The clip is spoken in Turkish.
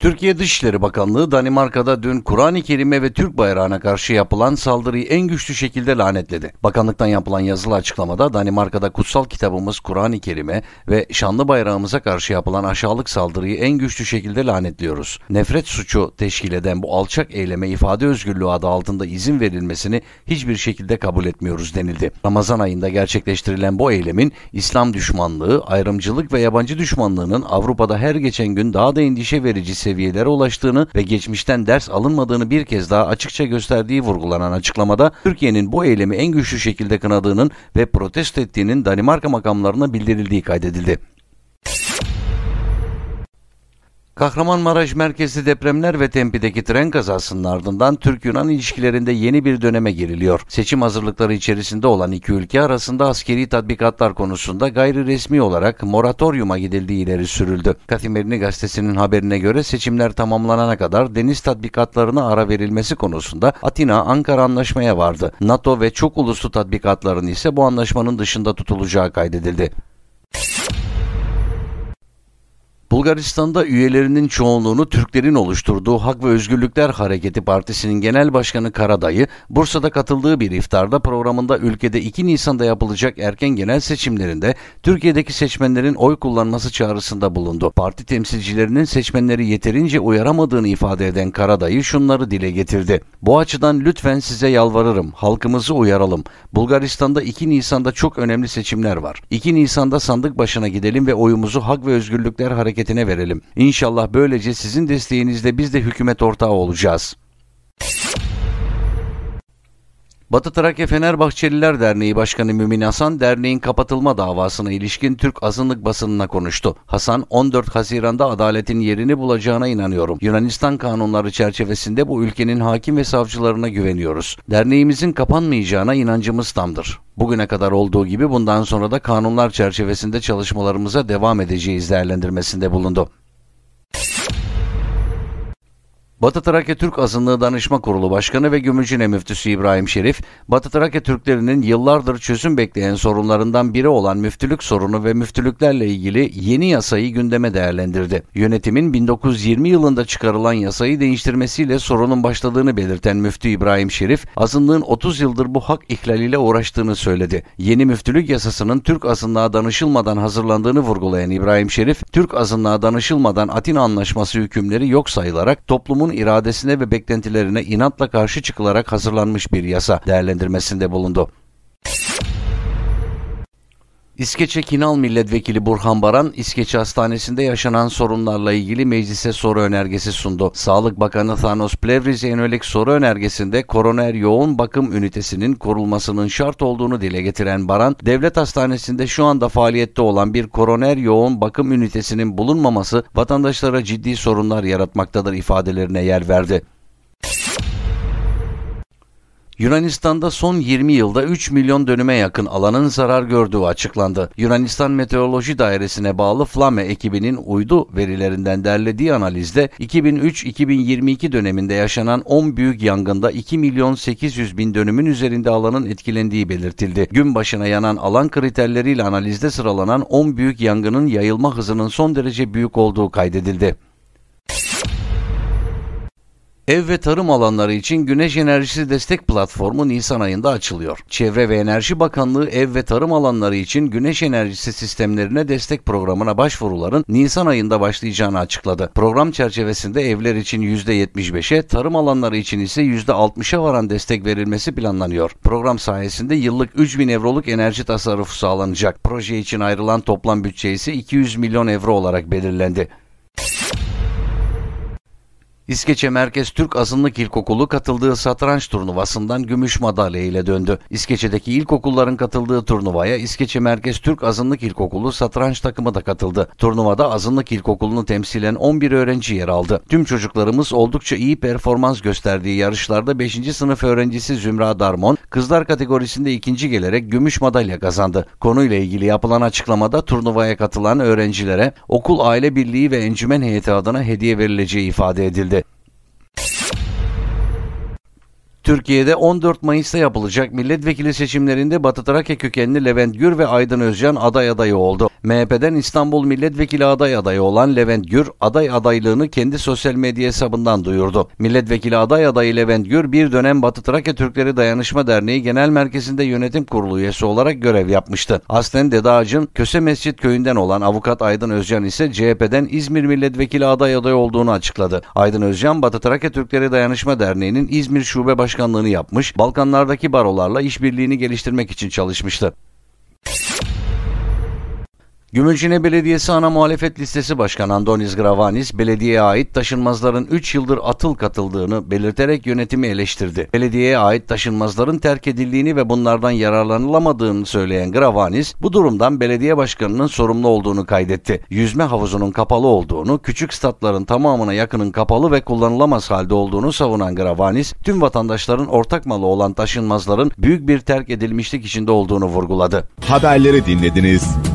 Türkiye Dışişleri Bakanlığı Danimarka'da dün Kur'an-ı Kerim'e ve Türk bayrağına karşı yapılan saldırıyı en güçlü şekilde lanetledi. Bakanlıktan yapılan yazılı açıklamada Danimarka'da kutsal kitabımız Kur'an-ı Kerim'e ve şanlı bayrağımıza karşı yapılan aşağılık saldırıyı en güçlü şekilde lanetliyoruz. Nefret suçu teşkil eden bu alçak eyleme ifade özgürlüğü adı altında izin verilmesini hiçbir şekilde kabul etmiyoruz denildi. Ramazan ayında gerçekleştirilen bu eylemin İslam düşmanlığı, ayrımcılık ve yabancı düşmanlığının Avrupa'da her geçen gün daha da endişe verici seviyelere ulaştığını ve geçmişten ders alınmadığını bir kez daha açıkça gösterdiği vurgulanan açıklamada, Türkiye'nin bu eylemi en güçlü şekilde kınadığının ve protesto ettiğinin Danimarka makamlarına bildirildiği kaydedildi. Kahramanmaraş merkezli depremler ve Tempe'deki tren kazasının ardından Türk-Yunan ilişkilerinde yeni bir döneme giriliyor. Seçim hazırlıkları içerisinde olan iki ülke arasında askeri tatbikatlar konusunda gayri resmi olarak moratoryuma gidildiği ileri sürüldü. Katimerini gazetesinin haberine göre seçimler tamamlanana kadar deniz tatbikatlarına ara verilmesi konusunda Atina-Ankara anlaşmaya vardı. NATO ve çok uluslu tatbikatların ise bu anlaşmanın dışında tutulacağı kaydedildi. Bulgaristan'da üyelerinin çoğunluğunu Türklerin oluşturduğu Hak ve Özgürlükler Hareketi Partisi'nin Genel Başkanı Karadayı, Bursa'da katıldığı bir iftarda programında ülkede 2 Nisan'da yapılacak erken genel seçimlerinde Türkiye'deki seçmenlerin oy kullanması çağrısında bulundu. Parti temsilcilerinin seçmenleri yeterince uyaramadığını ifade eden Karadayı şunları dile getirdi. Bu açıdan lütfen size yalvarırım, halkımızı uyaralım. Bulgaristan'da 2 Nisan'da çok önemli seçimler var. 2 Nisan'da sandık başına gidelim ve oyumuzu Hak ve Özgürlükler Hareketi'ne verelim. İnşallah böylece sizin desteğinizle biz de hükümet ortağı olacağız. Batı Trakya Fenerbahçeliler Derneği Başkanı Mümin Hasan, derneğin kapatılma davasına ilişkin Türk azınlık basınına konuştu. Hasan, 14 Haziran'da adaletin yerini bulacağına inanıyorum. Yunanistan kanunları çerçevesinde bu ülkenin hakim ve savcılarına güveniyoruz. Derneğimizin kapanmayacağına inancımız tamdır. Bugüne kadar olduğu gibi bundan sonra da kanunlar çerçevesinde çalışmalarımıza devam edeceğiz değerlendirmesinde bulundu. Batı Trakya Türk Azınlığı Danışma Kurulu Başkanı ve Gümüşhane Müftüsü İbrahim Şerif, Batı Trakya Türklerinin yıllardır çözüm bekleyen sorunlarından biri olan müftülük sorunu ve müftülüklerle ilgili yeni yasayı gündeme değerlendirdi. Yönetimin 1920 yılında çıkarılan yasayı değiştirmesiyle sorunun başladığını belirten Müftü İbrahim Şerif, azınlığın 30 yıldır bu hak ihlaliyle uğraştığını söyledi. Yeni müftülük yasasının Türk azınlığa danışılmadan hazırlandığını vurgulayan İbrahim Şerif, Türk azınlığa danışılmadan Atina Anlaşması hükümleri yok sayılarak toplumun iradesine ve beklentilerine inatla karşı çıkılarak hazırlanmış bir yasa değerlendirmesinde bulundu. İskeçe Kinal Milletvekili Burhan Baran, İskeçe Hastanesi'nde yaşanan sorunlarla ilgili meclise soru önergesi sundu. Sağlık Bakanı Thanos Plevris'e yönelik soru önergesinde koroner yoğun bakım ünitesinin kurulmasının şart olduğunu dile getiren Baran, devlet hastanesinde şu anda faaliyette olan bir koroner yoğun bakım ünitesinin bulunmaması vatandaşlara ciddi sorunlar yaratmaktadır ifadelerine yer verdi. Yunanistan'da son 20 yılda 3 milyon dönüme yakın alanın zarar gördüğü açıklandı. Yunanistan Meteoroloji Dairesi'ne bağlı Flame ekibinin uydu verilerinden derlediği analizde 2003-2022 döneminde yaşanan 10 büyük yangında 2 milyon 800 bin dönümün üzerinde alanın etkilendiği belirtildi. Gün başına yanan alan kriterleriyle analizde sıralanan 10 büyük yangının yayılma hızının son derece büyük olduğu kaydedildi. Ev ve tarım alanları için Güneş Enerjisi Destek Platformu Nisan ayında açılıyor. Çevre ve Enerji Bakanlığı ev ve tarım alanları için güneş enerjisi sistemlerine destek programına başvuruların Nisan ayında başlayacağını açıkladı. Program çerçevesinde evler için %75'e, tarım alanları için ise %60'a varan destek verilmesi planlanıyor. Program sayesinde yıllık 3.000 euroluk enerji tasarrufu sağlanacak. Proje için ayrılan toplam bütçe ise 200 milyon euro olarak belirlendi. İskeçe Merkez Türk Azınlık İlkokulu katıldığı satranç turnuvasından gümüş madalya ile döndü. İskeçe'deki ilkokulların katıldığı turnuvaya İskeçe Merkez Türk Azınlık İlkokulu satranç takımı da katıldı. Turnuvada Azınlık İlkokulu'nu temsilen 11 öğrenci yer aldı. Tüm çocuklarımız oldukça iyi performans gösterdiği yarışlarda 5. sınıf öğrencisi Zümra Darmon, kızlar kategorisinde ikinci gelerek gümüş madalya kazandı. Konuyla ilgili yapılan açıklamada turnuvaya katılan öğrencilere okul aile birliği ve encümen heyeti adına hediye verileceği ifade edildi. Türkiye'de 14 Mayıs'ta yapılacak milletvekili seçimlerinde Batı Trakya kökenli Levent Gür ve Aydın Özcan aday adayı oldu. MHP'den İstanbul Milletvekili adayı olan Levent Gür, aday adaylığını kendi sosyal medya hesabından duyurdu. Milletvekili adayı Levent Gür, bir dönem Batı Trakya Türkleri Dayanışma Derneği Genel Merkezi'nde yönetim kurulu üyesi olarak görev yapmıştı. Aslen Dede Ağacı'nın Köse Mescit köyünden olan avukat Aydın Özcan ise CHP'den İzmir Milletvekili adayı olduğunu açıkladı. Aydın Özcan, Batı Trakya Türkleri Dayanışma Derneği'nin İzmir Şube Başkanlığını yapmış, Balkanlardaki barolarla işbirliğini geliştirmek için çalışmıştı. Gümülcine Belediyesi Ana Muhalefet Listesi Başkanı Andonis Gravanis, belediyeye ait taşınmazların 3 yıldır atıl katıldığını belirterek yönetimi eleştirdi. Belediyeye ait taşınmazların terk edildiğini ve bunlardan yararlanılamadığını söyleyen Gravanis, bu durumdan belediye başkanının sorumlu olduğunu kaydetti. Yüzme havuzunun kapalı olduğunu, küçük statların tamamına yakının kapalı ve kullanılamaz halde olduğunu savunan Gravanis, tüm vatandaşların ortak malı olan taşınmazların büyük bir terk edilmişlik içinde olduğunu vurguladı. Haberleri dinlediniz.